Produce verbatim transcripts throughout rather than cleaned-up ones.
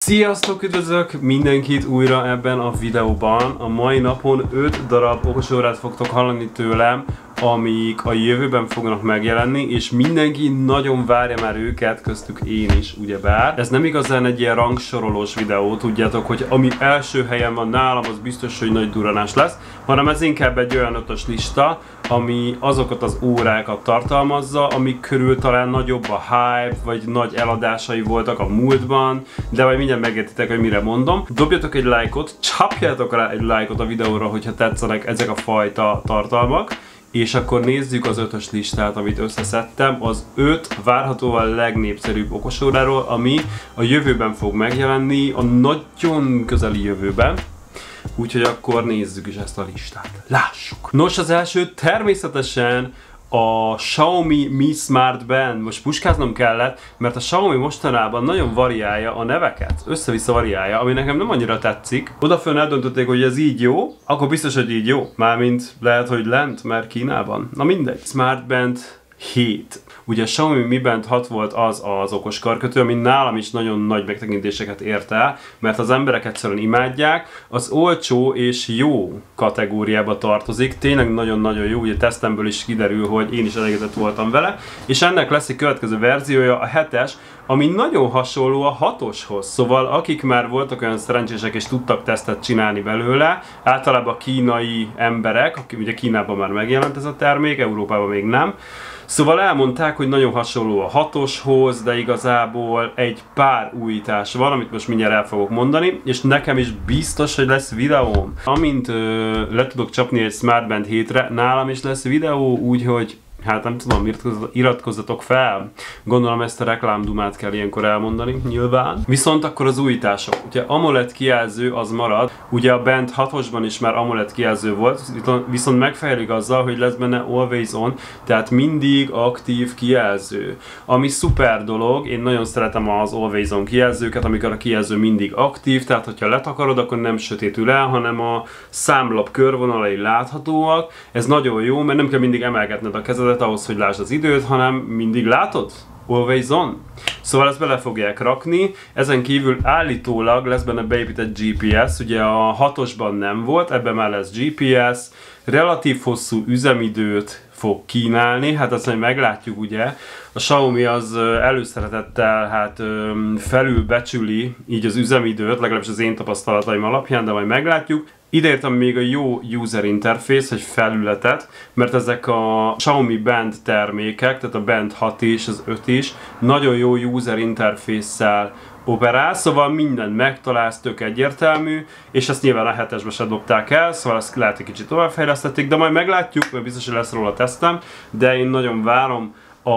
Sziasztok, üdvözlök mindenkit újra ebben a videóban. A mai napon öt darab okosórát fogtok hallani tőlem, amik a jövőben fognak megjelenni, és mindenki nagyon várja már őket, köztük én is, ugyebár. Ez nem igazán egy ilyen rangsorolós videó, tudjátok, hogy ami első helyen van nálam, az biztos, hogy nagy duranás lesz, hanem ez inkább egy olyan ötös lista, ami azokat az órákat tartalmazza, amik körül talán nagyobb a hype, vagy nagy eladásai voltak a múltban, de majd mindjárt megértitek, hogy mire mondom. Dobjatok egy lájkot, csapjátok rá egy lájkot a videóra, hogyha tetszenek ezek a fajta tartalmak, és akkor nézzük az ötös listát, amit összeszedtem, az öt várhatóan legnépszerűbb okosóráról, ami a jövőben fog megjelenni, a nagyon közeli jövőben. Úgyhogy akkor nézzük is ezt a listát. Lássuk! Nos, az első természetesen a Xiaomi Mi Smart Band. Most puskáznom kellett, mert a Xiaomi mostanában nagyon variálja a neveket. Össze-vissza variálja, ami nekem nem annyira tetszik. Odafönn eldöntötték, hogy ez így jó, akkor biztos, hogy így jó. Mármint lehet, hogy lent, mert Kínában. Na mindegy. Smart Band hét. Ugye a Xiaomi Mi Band hat volt az az okos karkötő, ami nálam is nagyon nagy megtekintéseket ért el, mert az emberek egyszerűen imádják. Az olcsó és jó kategóriába tartozik, tényleg nagyon-nagyon jó, ugye tesztemből is kiderül, hogy én is elégedett voltam vele, és ennek lesz egy következő verziója, a hetes, ami nagyon hasonló a hatoshoz, szóval akik már voltak olyan szerencsések és tudtak tesztet csinálni belőle, általában kínai emberek, akik ugye Kínában már megjelent ez a termék, Európában még nem, szóval elmondták, hogy nagyon hasonló a hatoshoz, de igazából egy pár újítás van, amit most mindjárt el fogok mondani, és nekem is biztos, hogy lesz videóm. Amint ö, le tudok csapni egy Smart Band hétre, nálam is lesz videó, úgyhogy hát nem tudom, iratkozzatok fel. Gondolom ezt a reklámdumát kell ilyenkor elmondani, nyilván. Viszont akkor az újítások. Ugye AMOLED kijelző az marad. Ugye a Band hatosban is már AMOLED kijelző volt, viszont megfejlik azzal, hogy lesz benne Always On, tehát mindig aktív kijelző. Ami szuper dolog, én nagyon szeretem az Always On kijelzőket, amikor a kijelző mindig aktív, tehát hogyha letakarod, akkor nem sötétül el, hanem a számlap körvonalai láthatóak. Ez nagyon jó, mert nem kell mindig emelgetned a kezedet ahhoz, hogy lásd az időt, hanem mindig látod? Always on. Szóval ezt bele fogják rakni, ezen kívül állítólag lesz benne beépített gé pé es, ugye a hatosban nem volt, ebben már lesz gé pé es, relatív hosszú üzemidőt fog kínálni, hát azt majd meglátjuk ugye. A Xiaomi az előszeretettel hát felülbecsüli így az üzemidőt, legalábbis az én tapasztalataim alapján, de majd meglátjuk. Ideértem még a jó user interface, egy felületet, mert ezek a Xiaomi Band termékek, tehát a Band hat is, az öt is, nagyon jó user interface-szel operál, szóval mindent megtalálsz, tök egyértelmű, és ezt nyilván a hetesbe se dobták el, szóval ezt lehet, hogy kicsit továbbfejlesztették, de majd meglátjuk, mert biztos, hogy lesz róla tesztem, de én nagyon várom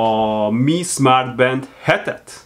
a Mi Smart Band hetet.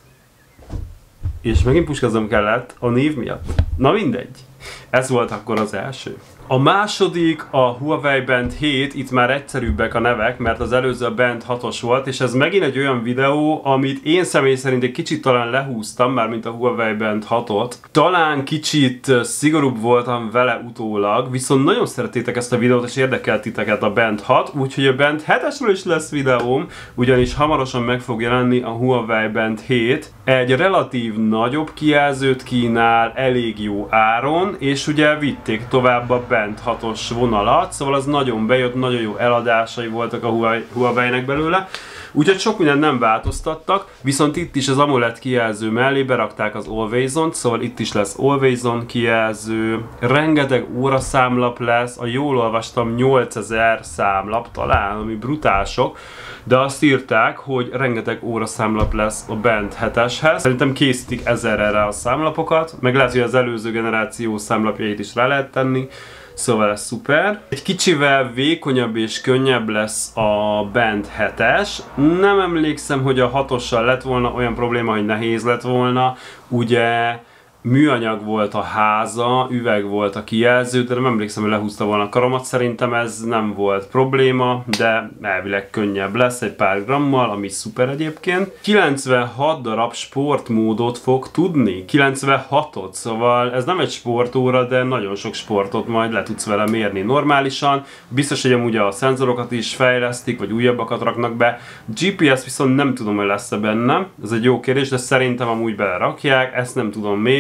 És megint puskáznom kellett a név miatt. Na mindegy. Ez volt akkor az első. A második a Huawei Band hét, itt már egyszerűbbek a nevek, mert az előző a Band hatos volt, és ez megint egy olyan videó, amit én személy szerint egy kicsit talán lehúztam, már mint a Huawei Band hatot. Talán kicsit szigorúbb voltam vele utólag, viszont nagyon szerettétek ezt a videót, és érdekelt titeket a Band hat, úgyhogy a Band hetesről is lesz videóm, ugyanis hamarosan meg fog jelenni a Huawei Band hét. Egy relatív nagyobb kijelzőt kínál, elég jó áron, és ugye vitték tovább a Band hatos vonalat, szóval az nagyon bejött, nagyon jó eladásai voltak a Huawei-nek belőle. Úgyhogy sok mindent nem változtattak, viszont itt is az AMOLED kijelző mellé berakták az Always On-t, szóval itt is lesz Always On kijelző, rengeteg óraszámlap lesz, a jól olvastam nyolcezer számlap talán, ami brutál sok, de azt írták, hogy rengeteg óraszámlap lesz a Band heteshez. Szerintem készítik ezerre a számlapokat, meg lehet, hogy az előző generáció számlapjait is rá lehet tenni. Szóval ez szuper. Egy kicsivel vékonyabb és könnyebb lesz a Band hetes. Nem emlékszem, hogy a hatossal lett volna olyan probléma, hogy nehéz lett volna. Ugye műanyag volt a háza, üveg volt a kijelző, de nem emlékszem, hogy lehúzta volna a karomat. Szerintem ez nem volt probléma, de elvileg könnyebb lesz egy pár grammal, ami szuper egyébként. kilencvenhat darab sportmódot fog tudni. kilencvenhatot, szóval ez nem egy sportóra, de nagyon sok sportot majd le tudsz vele mérni normálisan. Biztos, hogy amúgy a szenzorokat is fejlesztik, vagy újabbakat raknak be. gé pé es viszont nem tudom, hogy lesz-e benne. Ez egy jó kérdés, de szerintem amúgy belerakják, ezt nem tudom még.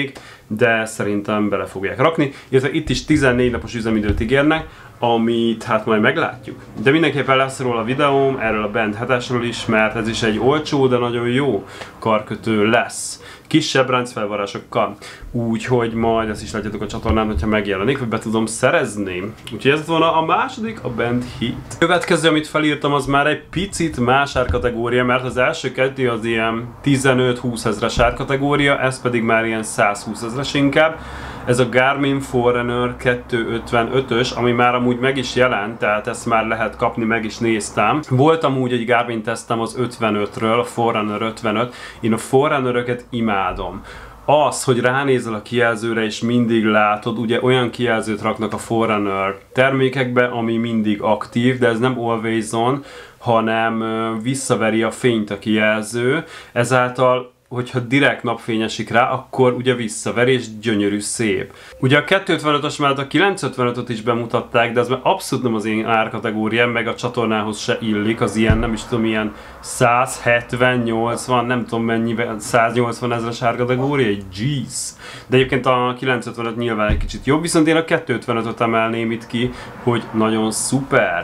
de szerintem bele fogják rakni. Illetve itt is tizennégy napos üzemidőt ígérnek, amit hát majd meglátjuk. De mindenképpen lesz róla a videóm, erről a Band hetesről is, mert ez is egy olcsó, de nagyon jó karkötő lesz. Kisebb ráncfelvarásokkal. Úgyhogy majd ezt is látjátok a csatornán, hogyha megjelenik, vagy be tudom szerezni. Úgyhogy ez volna a második, a Band Heat. Következő, amit felírtam, az már egy picit más árkategória, mert az első kettő az ilyen tizenöt-húsz ezres árkategória, ez pedig már ilyen százhúsz ezres inkább. Ez a Garmin Forerunner kétszázötvenötös, ami már amúgy meg is jelent, tehát ezt már lehet kapni, meg is néztem. Volt amúgy egy Garmin tesztem az ötvenötről, a Forerunner ötvenöt, én a Forerunneröket imádom. Az, hogy ránézel a kijelzőre és mindig látod, ugye olyan kijelzőt raknak a Forerunner termékekbe, ami mindig aktív, de ez nem always on, hanem visszaveri a fényt a kijelző, ezáltal hogyha direkt napfény esik rá, akkor ugye visszaver és gyönyörű, szép. Ugye a kétszázötvenötös mellett a kilencszázötvenötöt is bemutatták, de ez már abszolút nem az én árkategóriám, meg a csatornához se illik, az ilyen, nem is tudom, ilyen száz hetven nyolcvan, nem tudom mennyiben, száznyolcvan ezres árkategória, egy jeez. De egyébként a kilencszázötvenöt nyilván egy kicsit jobb, viszont én a kétszázötvenötöt emelném itt ki, hogy nagyon szuper.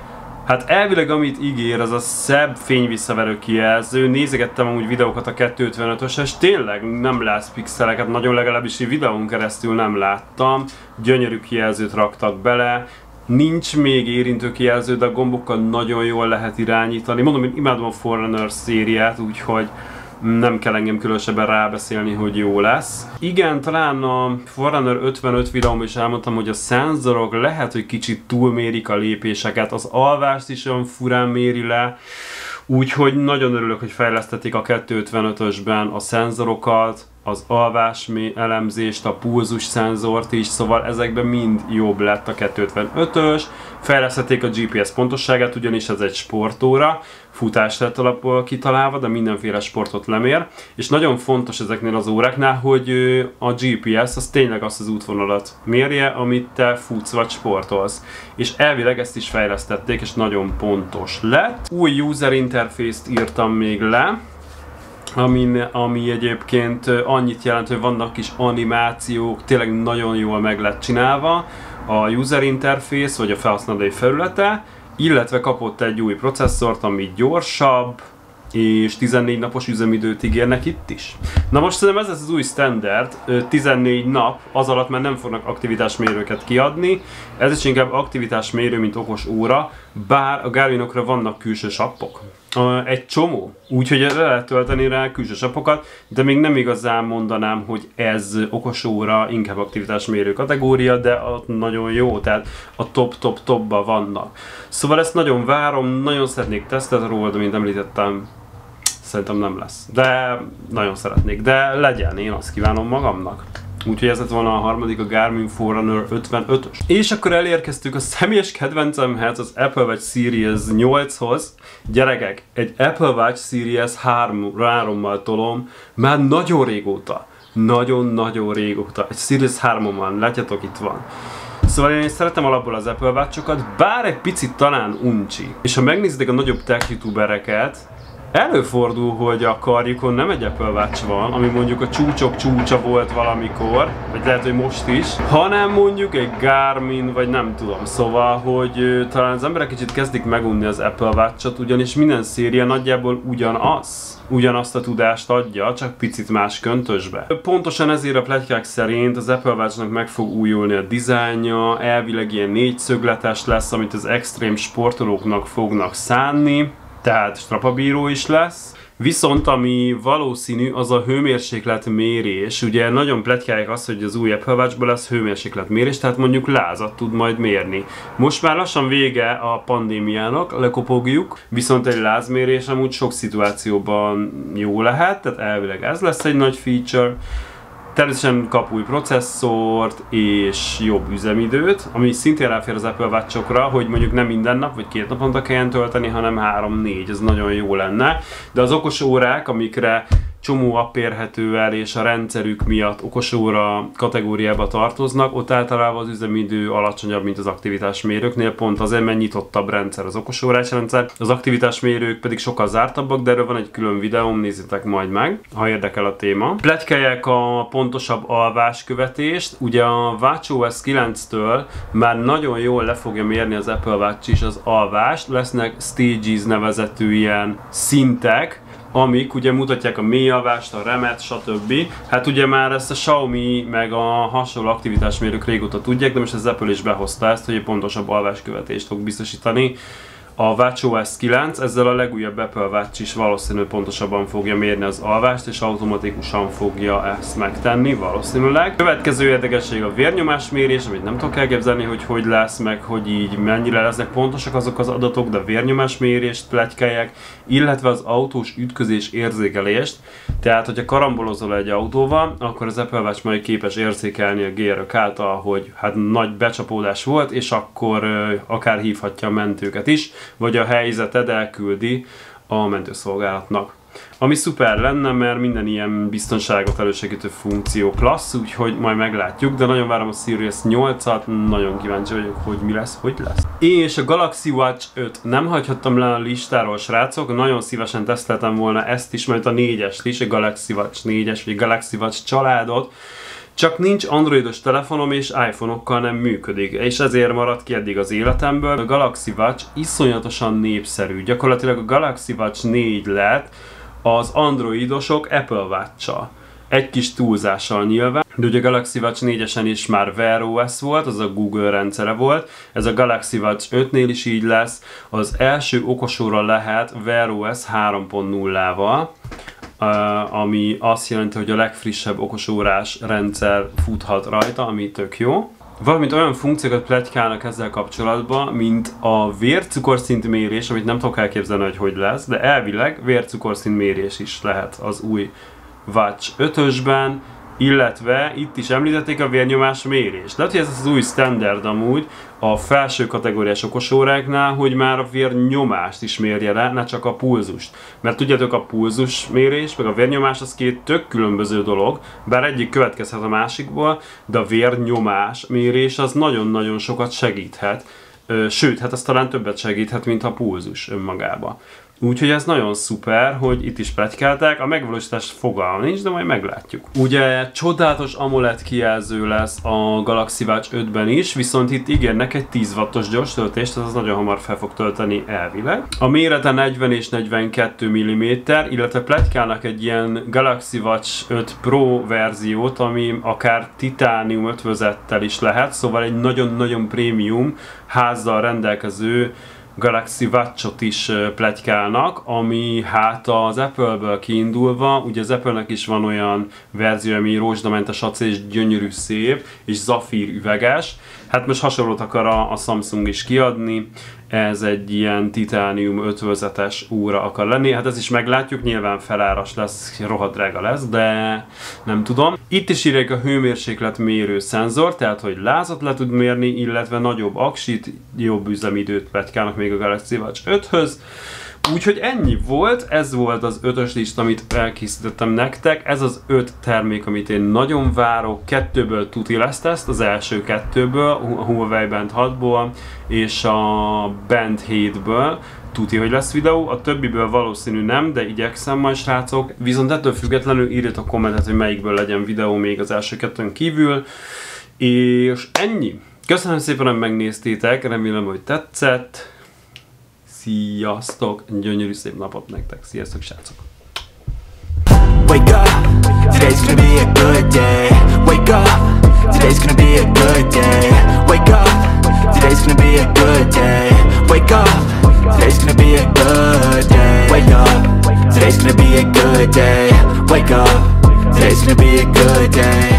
Hát elvileg amit ígér, az a szebb fényvisszaverő kijelző. Nézegettem amúgy videókat a kétszázötvenötös, és tényleg nem látsz pixeleket, nagyon legalábbis egy videón keresztül nem láttam. Gyönyörű kijelzőt raktak bele. Nincs még érintő kijelző, de a gombokkal nagyon jól lehet irányítani. Mondom, én imádom a Forerunner szériát, úgyhogy nem kell engem különösebben rábeszélni, hogy jó lesz. Igen, talán a Forerunner ötvenöt videómban is elmondtam, hogy a szenzorok lehet, hogy kicsit túlmérik a lépéseket, az alvást is olyan furán méri le, úgyhogy nagyon örülök, hogy fejlesztették a kétszázötvenötösben a szenzorokat, az alvás elemzést, a pulzus szenzort is, szóval ezekben mind jobb lett a kétszázötvenötös. Fejlesztették a gé pé es pontosságát, ugyanis ez egy sportóra, futás lett alapból kitalálva, de mindenféle sportot lemér. És nagyon fontos ezeknél az óráknál, hogy a gé pé es az tényleg azt az útvonalat mérje, amit te futsz vagy sportolsz. És elvileg ezt is fejlesztették, és nagyon pontos lett. Új user interface-t írtam még le, Ami, ami egyébként annyit jelent, hogy vannak kis animációk, tényleg nagyon jól meg lett csinálva a user interface, vagy a felhasználói felülete, illetve kapott egy új processzort, ami gyorsabb, és tizennégy napos üzemidőt ígérnek itt is. Na most szerintem ez lesz az új standard, tizennégy nap, az alatt már nem fognak aktivitásmérőket kiadni, ez is inkább aktivitásmérő, mint okos óra, bár a Garminokra vannak külső appok. Egy csomó, úgyhogy le lehet tölteni rá külső appokat, de még nem igazán mondanám, hogy ez okos óra, inkább aktivitásmérő kategória, de ott nagyon jó, tehát a top-top-topban vannak. Szóval ezt nagyon várom, nagyon szeretnék tesztet róla, de mint említettem, szerintem nem lesz. De nagyon szeretnék, de legyen, én azt kívánom magamnak. Úgyhogy ez lett volna a harmadik, a Garmin Forerunner ötvenötös. És akkor elérkeztünk a személyes kedvencemhez, az Apple Watch Series nyolchoz. Gyerekek, egy Apple Watch Series hárommal tolom már nagyon régóta. Nagyon-nagyon régóta. Egy Series hármon van, látjátok, itt van. Szóval én szeretem alapból az Apple Watch-okat, bár egy picit talán uncsi. És ha megnézitek a nagyobb tech youtubereket, előfordul, hogy a karjukon nem egy Apple Watch van, ami mondjuk a csúcsok csúcsa volt valamikor, vagy lehet, hogy most is, hanem mondjuk egy Garmin, vagy nem tudom. Szóval, hogy talán az emberek kicsit kezdik megunni az Apple Watch-ot, ugyanis minden széria nagyjából ugyanaz. Ugyanazt a tudást adja, csak picit más köntösbe. Pontosan ezért a pletykák szerint az Apple Watch-nak meg fog újulni a dizájnja, elvileg ilyen négyszögletes lesz, amit az extrém sportolóknak fognak szánni, tehát strapabíró is lesz. Viszont ami valószínű, az a hőmérséklet mérés. Ugye nagyon pletykálják azt, hogy az új Apple Watch-ban lesz hőmérséklet mérés, tehát mondjuk lázat tud majd mérni. Most már lassan vége a pandémiának, lekopogjuk, viszont egy lázmérés amúgy sok szituációban jó lehet, tehát elvileg ez lesz egy nagy feature. Természetesen kap új processzort és jobb üzemidőt, ami szintén ráfér az Apple Watch-okra, hogy mondjuk nem minden nap vagy két naponta kelljen tölteni, hanem három-négy, ez nagyon jó lenne. De az okos órák, amikre csomó app érhető el, és a rendszerük miatt okosóra kategóriába tartoznak, ott általában az üzemidő alacsonyabb, mint az aktivitásmérőknél, pont azért, mert nyitottabb rendszer az okosórás rendszer. Az aktivitásmérők pedig sokkal zártabbak, de erről van egy külön videóm, nézzétek majd meg, ha érdekel a téma. Pletykálják a pontosabb alváskövetést. Ugye a watchOS kilenctől már nagyon jól le fogja mérni az Apple Watch is az alvást, lesznek stages nevezetű ilyen szintek, amik ugye mutatják a mély alvást, a remet, stb. Hát ugye már ezt a Xiaomi meg a hasonló aktivitásmérők régóta tudják, de most az Apple is behozta ezt, hogy egy pontosabb alváskövetést fog biztosítani. A watchOS kilenc, ezzel a legújabb Apple Watch is valószínűleg pontosabban fogja mérni az alvást, és automatikusan fogja ezt megtenni, valószínűleg. Következő érdekesség a vérnyomásmérés, amit nem tudok elképzelni, hogy hogy lesz, meg hogy így mennyire lesznek pontosak azok az adatok, de a vérnyomásmérést pletykálják, illetve az autós ütközés érzékelést. Tehát, hogyha karambolozol egy autóval, akkor az Apple Watch majd képes érzékelni a gérök által, hogy hát nagy becsapódás volt, és akkor ö, akár hívhatja a mentőket is, vagy a helyzeted elküldi a mentőszolgálatnak. Ami szuper lenne, mert minden ilyen biztonságot elősegítő funkció klassz, úgyhogy majd meglátjuk, de nagyon várom a Series nyolcat, nagyon kíváncsi vagyok, hogy mi lesz, hogy lesz. És a Galaxy Watch öt nem hagyhattam le a listáról, srácok, nagyon szívesen teszteltem volna ezt is, mert a négyest is, a Galaxy Watch négyes, vagy Galaxy Watch családot, csak nincs androidos telefonom és iPhone-okkal nem működik, és ezért maradt ki eddig az életemből. A Galaxy Watch iszonyatosan népszerű, gyakorlatilag a Galaxy Watch négy lett az androidosok Apple Watch-sal. Egy kis túlzással nyilván, de ugye a Galaxy Watch négyesen is már Wear o es volt, az a Google rendszere volt, ez a Galaxy Watch ötnél is így lesz, az első okosóra lehet Wear o es három pont nullával, Uh, ami azt jelenti, hogy a legfrissebb okosórás rendszer futhat rajta, ami tök jó. Valamint olyan funkciókat pletykálnak ezzel kapcsolatban, mint a vércukorszint mérés, amit nem tudok elképzelni, hogy hogy lesz, de elvileg vércukorszint mérés is lehet az új Watch ötösben, illetve itt is említették a vérnyomás mérés. Lehet, hogy ez az új standard amúgy a felső kategóriás okosóráknál, hogy már a vérnyomást is mérje le, ne csak a pulzust. Mert tudjátok, a pulzus mérés, meg a vérnyomás az két tök különböző dolog, bár egyik következhet a másikból, de a vérnyomás mérés az nagyon-nagyon sokat segíthet. Sőt, hát az talán többet segíthet, mint a pulzus önmagában. Úgyhogy ez nagyon szuper, hogy itt is pletykálták, a megvalósítás fogalma nincs, de majd meglátjuk. Ugye csodálatos AMOLED kijelző lesz a Galaxy Watch ötben is, viszont itt ígérnek egy tíz wattos gyors töltést, az nagyon hamar fel fog tölteni elvileg. A mérete negyven és negyvenkettő milliméter, illetve pletykálnak egy ilyen Galaxy Watch öt Pro verziót, ami akár titánium ötvözettel is lehet, szóval egy nagyon-nagyon prémium házzal rendelkező Galaxy Watch-ot is pletykálnak, ami hát az Apple-ből kiindulva, ugye az Apple-nek is van olyan verzió, ami rózsdamentes acél és gyönyörű szép, és zafír üveges. Hát most hasonlót akar a, a Samsung is kiadni, ez egy ilyen titánium ötvözetes óra akar lenni, hát ez is meglátjuk, nyilván feláras lesz, rohadt drága lesz, de nem tudom. Itt is írják a hőmérséklet mérő szenzor, tehát hogy lázat le tud mérni, illetve nagyobb aksit, jobb üzemidőt pletykálnak még a Galaxy Watch öthöz. Úgyhogy ennyi volt, ez volt az ötös lista, amit elkészítettem nektek. Ez az öt termék, amit én nagyon várok. Kettőből tuti lesz ezt, az első kettőből, a Huawei Band hatból és a Band hétből. Tuti, hogy lesz videó, a többiből valószínű nem, de igyekszem majd, srácok. Viszont ettől függetlenül írjatok kommentet, hogy melyikből legyen videó még az első kettőn kívül. És ennyi. Köszönöm szépen, hogy megnéztétek, remélem, hogy tetszett. Sziasztok! Gyönyörű szép napot nektek! Sziasztok, srácok! Wake up, today's gonna be a good day. Wake up, today's gonna be a good day. Wake up, today's gonna be a good day. Wake up, today's gonna be a good day. Wake up, today's gonna be a good day. Wake up, today's gonna be a good day.